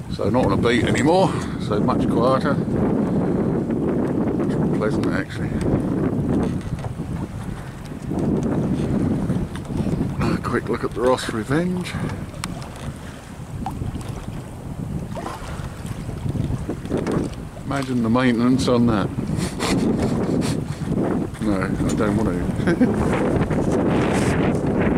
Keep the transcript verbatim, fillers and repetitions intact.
So not on a beat anymore, so much quieter. Much more pleasant actually. A quick look at the Ross Revenge. Imagine the maintenance on that. No, I don't want to.